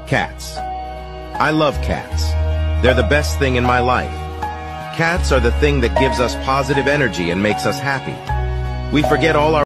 Cats. I love cats. They're the best thing in my life. Cats are the thing that gives us positive energy and makes us happy. We forget all our